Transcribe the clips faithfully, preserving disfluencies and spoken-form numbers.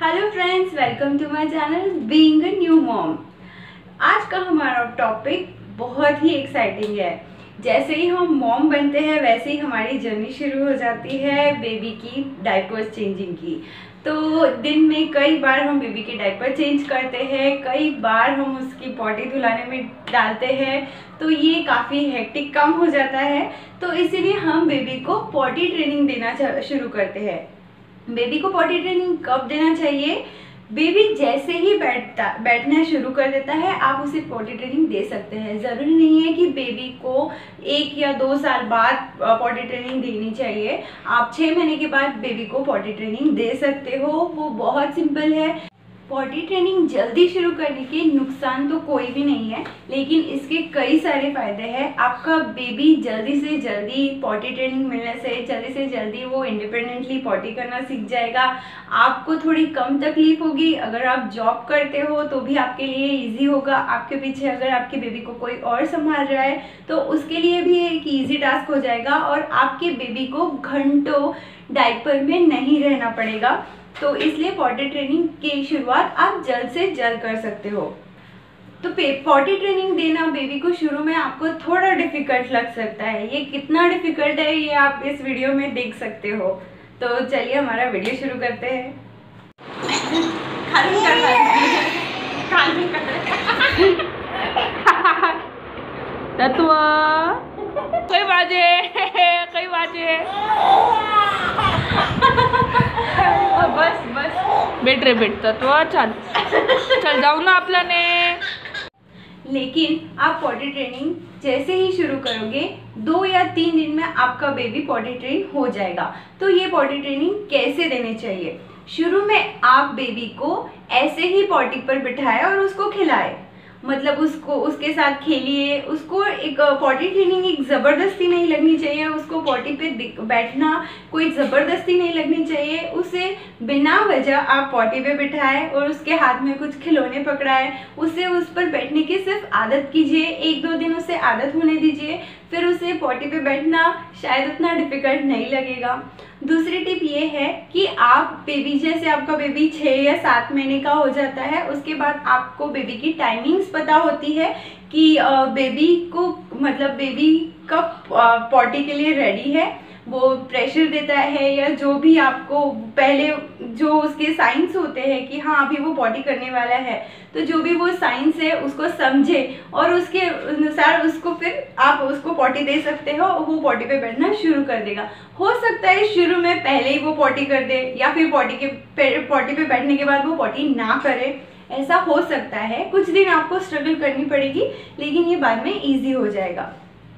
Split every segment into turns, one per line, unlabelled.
Hello friends, welcome to my channel being a new mom. आज का हमारा topic बहुत ही एक्साइटिंग है। जैसे ही हम मॉम बनते हैं वैसे ही हमारी जर्नी शुरू हो जाती है बेबी की डायपर्स चेंजिंग की। तो दिन में कई बार हम बेबी के डायपर चेंज करते हैं, कई बार हम उसकी पॉटी धुलाने में डालते हैं, तो ये काफ़ी हेक्टिक काम हो जाता है। तो इसीलिए हम बेबी को पॉटी ट्रेनिंग देना शुरू करते हैं। बेबी को पॉटी ट्रेनिंग कब देना चाहिए? बेबी जैसे ही बैठता बैठना शुरू कर देता है आप उसे पॉटी ट्रेनिंग दे सकते हैं। ज़रूरी नहीं है कि बेबी को एक या दो साल बाद पॉटी ट्रेनिंग देनी चाहिए। आप छः महीने के बाद बेबी को पॉटी ट्रेनिंग दे सकते हो। वो बहुत सिंपल है। पॉटी ट्रेनिंग जल्दी शुरू करने के नुकसान तो कोई भी नहीं है, लेकिन इसके कई सारे फायदे हैं। आपका बेबी जल्दी से जल्दी पॉटी ट्रेनिंग मिलने से जल्दी से जल्दी वो इंडिपेंडेंटली पॉटी करना सीख जाएगा। आपको थोड़ी कम तकलीफ होगी। अगर आप जॉब करते हो तो भी आपके लिए इजी होगा। आपके पीछे अगर आपके बेबी को कोई और संभाल रहा है तो उसके लिए भी एक ईजी टास्क हो जाएगा और आपके बेबी को घंटों डायपर में नहीं रहना पड़ेगा। तो इसलिए पॉटी ट्रेनिंग की शुरुआत आप जल्द से जल्द कर सकते हो। तो पॉटी ट्रेनिंग देना बेबी को शुरू में आपको थोड़ा डिफिकल्ट लग सकता है। ये कितना डिफिकल्ट है ये आप इस वीडियो में देख सकते हो। तो चलिए हमारा वीडियो शुरू करते हैं। खाली कर खाली कर
तत्व कई बाजे कई बाजे
बस बस
बेट रे बेट तत्व चल चल जाऊ ना आपल्याने।
लेकिन आप पॉटी ट्रेनिंग जैसे ही शुरू करोगे दो या तीन दिन में आपका बेबी पॉटी ट्रेन हो जाएगा। तो ये पॉटी ट्रेनिंग कैसे देनी चाहिए? शुरू में आप बेबी को ऐसे ही पॉटी पर बिठाए और उसको खिलाए, मतलब उसको उसके साथ खेलिए। उसको एक पॉटी ट्रेनिंग एक ज़बरदस्ती नहीं लगनी चाहिए। उसको पॉटी पे बैठना कोई ज़बरदस्ती नहीं लगनी चाहिए। उसे बिना वजह आप पॉटी पे बिठाए और उसके हाथ में कुछ खिलौने पकड़ाए, उसे उस पर बैठने की सिर्फ आदत कीजिए। एक दो दिन उसे आदत होने दीजिए, फिर उसे पॉटी पे बैठना शायद उतना डिफ़िकल्ट नहीं लगेगा। दूसरी टिप ये है कि आप बेबी जैसे आपका बेबी छः या सात महीने का हो जाता है, उसके बाद आपको बेबी की टाइमिंग्स पता होती है कि बेबी को मतलब बेबी कब पॉटी के लिए रेडी है। वो प्रेशर देता है या जो भी आपको पहले जो उसके साइंस होते हैं कि हाँ अभी वो पॉटी करने वाला है, तो जो भी वो साइंस है उसको समझे और उसके अनुसार उसको फिर आप उसको पॉटी दे सकते हो। वो पॉटी पे बैठना शुरू कर देगा। हो सकता है शुरू में पहले ही वो पॉटी कर दे या फिर पॉटी के पॉटी पे बैठने के बाद वो पॉटी ना करे, ऐसा हो सकता है। कुछ दिन आपको स्ट्रगल करनी पड़ेगी, लेकिन ये बाद में ईजी हो जाएगा।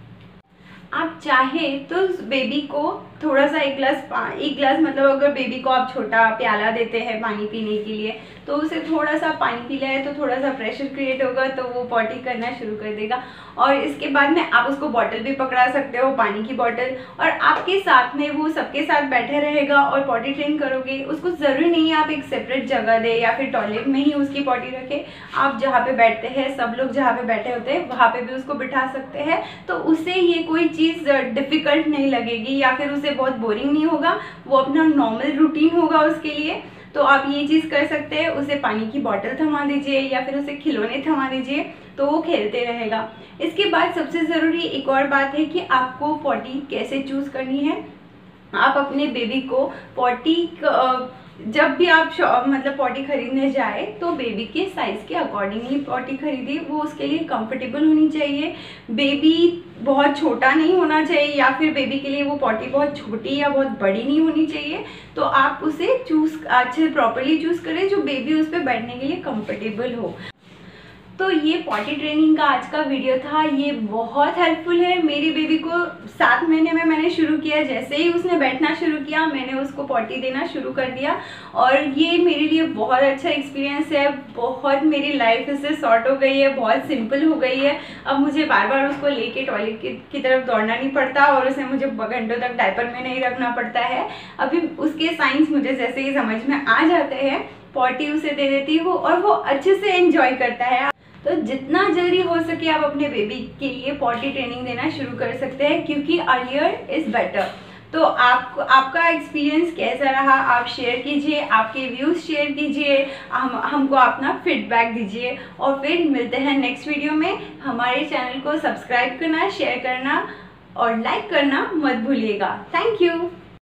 आप चाहे तो बेबी को थोड़ा सा एक गिलास एक गिलास मतलब अगर बेबी को आप छोटा प्याला देते हैं पानी पीने के लिए, तो उसे थोड़ा सा पानी पिलाए तो थोड़ा सा प्रेशर क्रिएट होगा, तो वो पॉटी करना शुरू कर देगा। और इसके बाद में आप उसको बॉटल भी पकड़ा सकते हो, पानी की बॉटल, और आपके साथ में वो सबके साथ बैठे रहेगा और पॉटी ट्रेन करोगे। उसको ज़रूरी नहीं है आप एक सेपरेट जगह दे या फिर टॉयलेट में ही उसकी पॉटी रखें। आप जहाँ पे बैठते हैं, सब लोग जहाँ पे बैठे होते हैं वहाँ पे भी उसको बिठा सकते हैं। तो उससे ये कोई चीज़ डिफ़िकल्ट नहीं लगेगी या फिर उसे बहुत बोरिंग नहीं होगा। वो अपना नॉर्मल रूटीन होगा उसके लिए। तो आप ये चीज़ कर सकते हैं। उसे पानी की बोतल थमा दीजिए या फिर उसे खिलौने थमा दीजिए, तो वो खेलते रहेगा। इसके बाद सबसे ज़रूरी एक और बात है कि आपको पॉटी कैसे चूज़ करनी है। आप अपने बेबी को पॉटी जब भी आप मतलब पॉटी खरीदने जाए तो बेबी के साइज़ के अकॉर्डिंग ही पॉटी खरीदिए। वो उसके लिए कंफर्टेबल होनी चाहिए। बेबी बहुत छोटा नहीं होना चाहिए या फिर बेबी के लिए वो पॉटी बहुत छोटी या बहुत बड़ी नहीं होनी चाहिए। तो आप उसे चूज़ अच्छे प्रॉपरली चूज़ करें जो बेबी उस पर बैठने के लिए कंफर्टेबल हो। तो ये पॉटी ट्रेनिंग का आज का वीडियो था। ये बहुत हेल्पफुल है। मेरी बेबी को सात महीने में मैंने शुरू किया। जैसे ही उसने बैठना शुरू किया मैंने उसको पॉटी देना शुरू कर दिया और ये मेरे लिए बहुत अच्छा एक्सपीरियंस है। बहुत मेरी लाइफ इससे शॉर्ट हो गई है, बहुत सिंपल हो गई है। अब मुझे बार बार उसको लेके टॉयलेट की, की तरफ दौड़ना नहीं पड़ता और उसे मुझे घंटों तक डायपर में नहीं रखना पड़ता है। अभी उसके साइंस मुझे जैसे ही समझ में आ जाते हैं, पॉटी उसे दे देती हूँ और वो अच्छे से एंजॉय करता है। तो जितना जल्दी हो सके आप अपने बेबी के लिए पॉटी ट्रेनिंग देना शुरू कर सकते हैं, क्योंकि अर्लियर इज़ बेटर। तो आपको आपका एक्सपीरियंस कैसा रहा आप शेयर कीजिए, आपके व्यूज़ शेयर कीजिए, हम हमको अपना फीडबैक दीजिए। और फिर मिलते हैं नेक्स्ट वीडियो में। हमारे चैनल को सब्सक्राइब करना, शेयर करना और लाइक करना मत भूलिएगा। Thank you.